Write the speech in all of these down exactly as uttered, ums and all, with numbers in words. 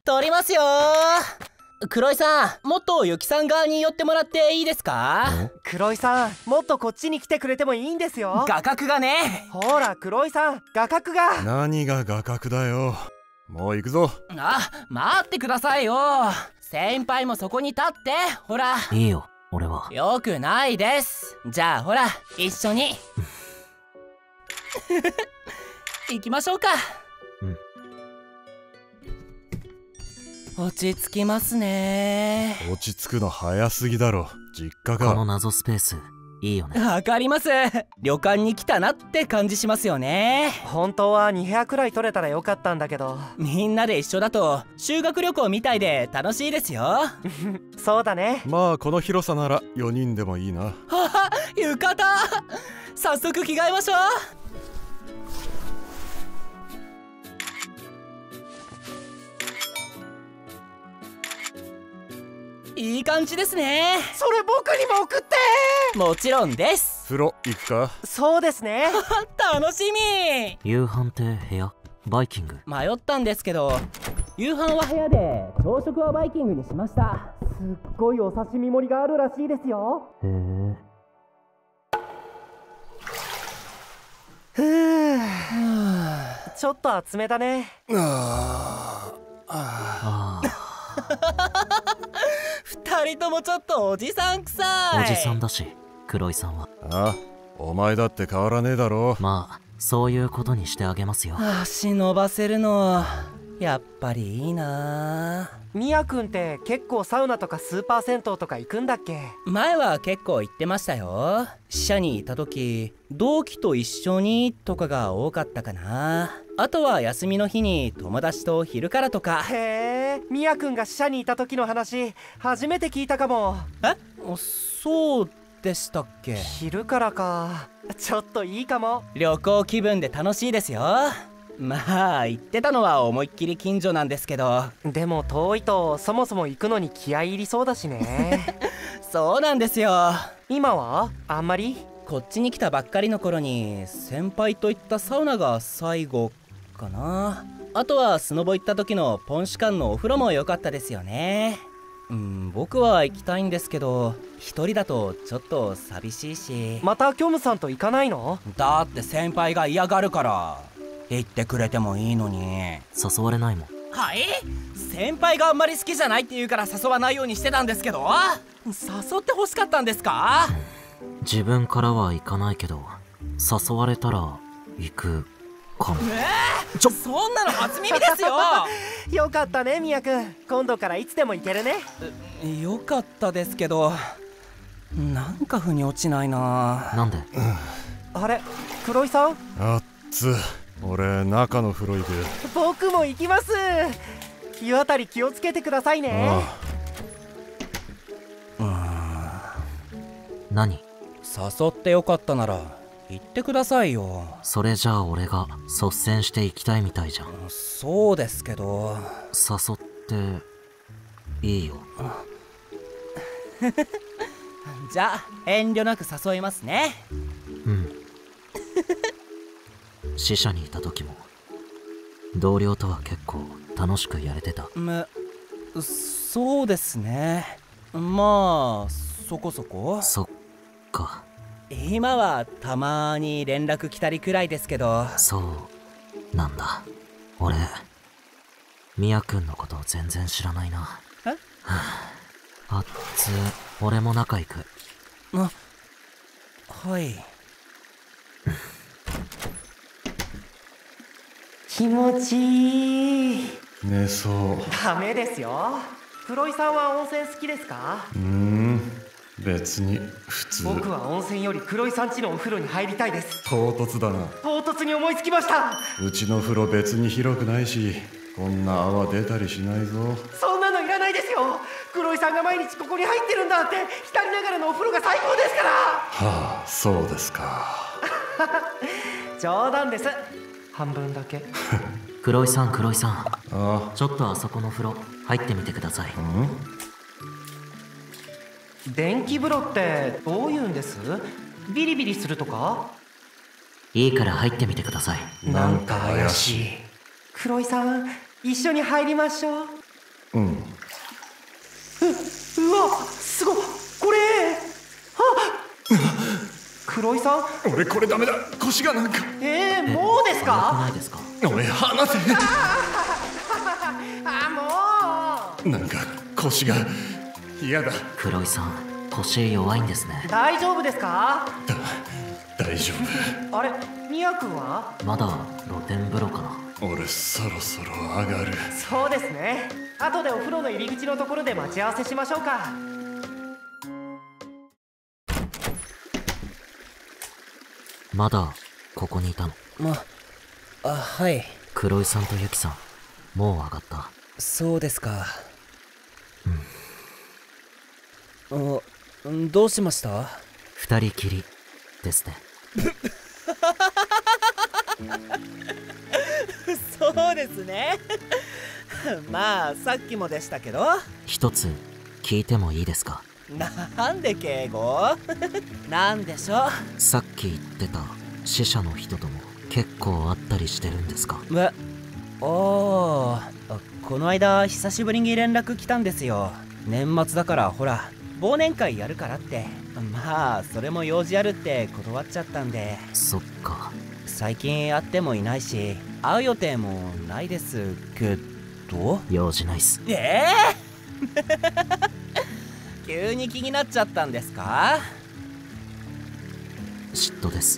通りますよ。黒井さん、もっとゆきさん側に寄ってもらっていいですか？ 黒井さん、もっとこっちに来てくれてもいいんですよ。 画角がね。 ほら黒井さん、画角が。 何が画角だよ。もう行くぞ。 あ、待ってくださいよ。先輩もそこに立って。ほら。 いいよ、俺は。 よくないです。じゃあほら、一緒に行きましょうか。うん、落ち着きますね。 落ち着くの早すぎだろ。実家か。 この謎スペースいいよね。 わかります。旅館に来たなって感じしますよね。 本当はに部屋くらい取れたらよかったんだけど、 みんなで一緒だと修学旅行みたいで楽しいですよ。 そうだね。 まあこの広さならよにんでもいいな。 はは、浴衣。早速着替えましょう。いい感じですね。 それ僕にも送って。 もちろんです。 風呂行くか？ そうですね。 楽しみ。 夕飯って部屋？バイキング？ 迷ったんですけど、夕飯は部屋で朝食はバイキングにしました。 すっごいお刺身盛りがあるらしいですよ。 へえ。 ふうちょっと厚めだね。 あああ。 二人ともちょっとおじさん臭い。 おじさんだし、黒井さんは。 あ、お前だって変わらねえだろ。 まあそういうことにしてあげますよ。 足伸ばせるのやっぱりいいな。 みやくんって結構サウナとかスーパー銭湯とか行くんだっけ？ 前は結構行ってましたよ。支社にいた時、同期と一緒にとかが多かったかな。あとは休みの日に友達と昼からとか。 へえ、みやくんが支社にいた時の話初めて聞いたかも。 え、そうでしたっけ？ 昼からか、ちょっといいかも。 旅行気分で楽しいですよ。まあ言ってたのは思いっきり近所なんですけど。 でも遠いとそもそも行くのに気合い入りそうだしね。 そうなんですよ。 今はあんまり？ こっちに来たばっかりの頃に先輩と行ったサウナが最後かな。あとはスノボ行った時のポンシュ館のお風呂も良かったですよね。うん、僕は行きたいんですけど一人だとちょっと寂しいし。 またキョムさんと行かないの？ だって先輩が嫌がるから。言ってくれてもいいのに。 誘われないもん。 はい、先輩があんまり好きじゃないって言うから誘わないようにしてたんですけど。誘って欲しかったんですか？ 自分からは行かないけど誘われたら行くかも。 えー、ちょそんなの初耳ですよ。 よかったねみやくん、今度からいつでも行けるね。 よかったですけどなんか腑に落ちないな。 なんで？ あれ、黒井さん？ あっつ、俺中の風呂行く。 僕も行きます。湯あたり気をつけてくださいね。 ああ。 何？ 誘ってよかったなら言ってくださいよ。 それじゃあ俺が率先して行きたいみたいじゃん。 そうですけど。 誘っていいよ。 じゃあ遠慮なく誘いますね。 うん。支社にいた時も同僚とは結構楽しくやれてた。 むそうですね。まあそこそこ。 そっか。 今はたまに連絡来たりくらいですけど。 そうなんだ。俺みやくんのこと全然知らないな。 え？ はあ、あっつ、俺も仲行く。 あ、はい。 気持ちいい。 寝そう。 ダメですよ。黒井さんは温泉好きですか？ うーん、別に普通。 僕は温泉より黒井さん家のお風呂に入りたいです。 唐突だな。 唐突に思いつきました。 うちの風呂別に広くないし、こんな泡出たりしないぞ。 そんなのいらないですよ。黒井さんが毎日ここに入ってるんだって浸りながらのお風呂が最高ですから。 はあ、そうですか。 冗談です。半分だけ。 黒井さん黒井さん、 あちょっとあそこの風呂入ってみてください。 ん？電気風呂ってどういうんです？ビリビリするとか？ いいから入ってみてください。 なんか怪しい。黒井さん、一緒に入りましょう。 うん。 う、うわ、すごい、これ、あ黒井さん。 俺これダメだ。腰がなんか。 えー、もうです悪くか？ ないですか？ おい離せ。 あ、もうなんか腰が嫌だ。 黒井さん、腰弱いんですね。 大丈夫ですか？ だ大丈あれ、みやくんは？ まだ露天風呂かな。 夫。俺そろそろ上がる。 そうですね。後でお風呂の入り口のところで待ち合わせしましょうか。 まだここにいたの？ まあはい。 黒井さんとユキさん、もう上がった？ そうですか。うんあどうしました？ 二人きりですね。 そうですね。まあさっきもでしたけど。 一つ聞いてもいいですか？ なんで敬語？なんでしょう。 さっき言ってた死者の人とも結構会ったりしてるんですか？ え、ああ、この間久しぶりに連絡来たんですよ。年末だからほら忘年会やるからって。まあそれも用事あるって断っちゃったんで。 そっか。 最近会ってもいないし会う予定もないですけど。 用事ないっす。 ええー、急に気になっちゃったんですか？ 嫉妬です。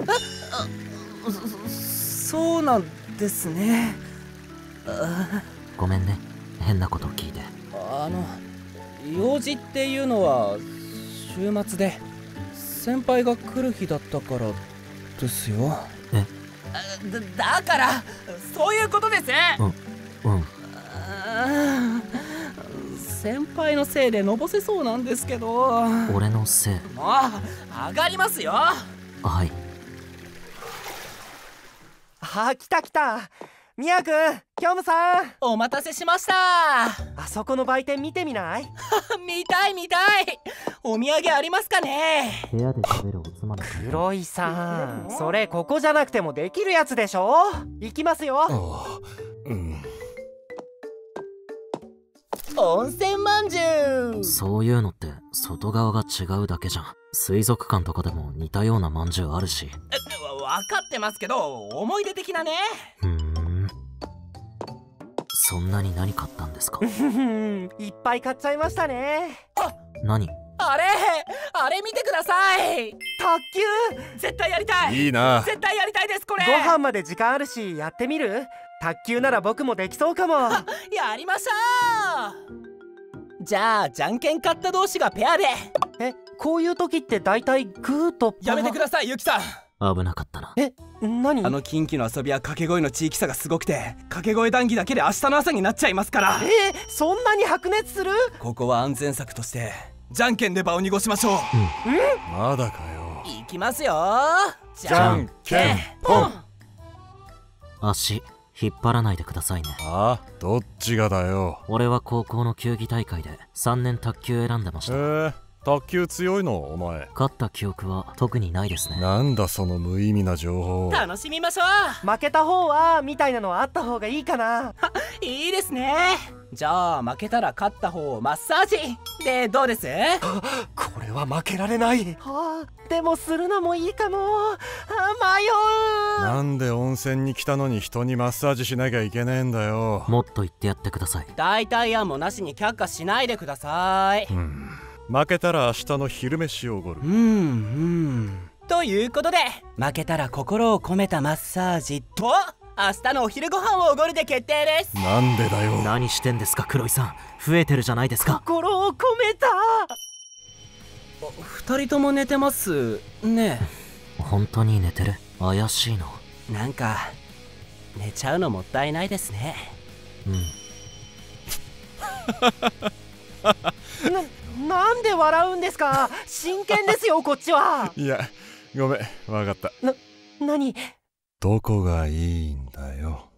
そそうなんですね。 ごめんね、変なこと聞いて。 あの用事っていうのは週末で先輩が来る日だったからですよ。 えだだからそういうことです。 うんうん先輩のせいでのぼせそうなんですけど。 俺のせい？ もう上がりますよ。 はい。 あ、来た来た。みやくん、きょむさん、 お待たせしました。 あそこの売店見てみない？ 見たい見たい。お土産ありますかね？ 部屋で食べるおつまみ。 黒井さん、それここじゃなくてもできるやつでしょ。行きますよ。 ああ、うん。 温泉まんじゅう。 そういうのって外側が違うだけじゃん。水族館とかでも似たようなまんじゅうあるし。 分かってますけど思い出的なね。 ふーん、そんなに何買ったんですか？ いっぱい買っちゃいましたね。 何？ あれあれ見てください。 卓球絶対やりたい。 いいな。 絶対やりたいですこれ。 ご飯まで時間あるしやってみる？卓球なら僕もできそうかも。 やりましょう。じゃあじゃんけん勝った同士がペアで。 え、こういう時って大体グーとパー。 やめてくださいユキさん。 危なかったな。 え、何？ あの近畿の遊びは掛け声の地域差がすごくて掛け声談義だけで明日の朝になっちゃいますから。 えー、そんなに白熱する？ ここは安全策としてじゃんけんで場を濁しましょう。 まだかよ。 いきますよ。じゃんけんぽん。 足引っ張らないでくださいね。 ああ、どっちがだよ。 俺は高校の球技大会でさんねん卓球選んでましへた。 え、卓球強いのお前。 勝った記憶は特にないですね。 なんだその無意味な情報。 楽しみましょ負けた方はみたいなのはあった方がいいかな。 う。いいですね。じゃあ負けたら勝った方をマッサージでどうです？ これは負けられない。はあ、でもするのもいいかも。あ、迷う。 なんで温泉に来たのに人にマッサージしなきゃいけねえんだよ。 もっと言ってやってください。 代替案もなしに却下しないでください。 うん、負けたら明日の昼飯をおごる。 うんうんということで負けたら心を込めたマッサージと明日のお昼ご飯をおごるで決定です。 なんでだよ。 何してんですか黒井さん。増えてるじゃないですか。 心を込めた。 二人とも寝てますね。 本当に寝てる？怪しいの。 なんか寝ちゃうのもったいないですね。 うんな、なんで笑うんですか？真剣ですよこっちは。 いや、ごめん、わかった。 な、何？ どこがいいんだよ。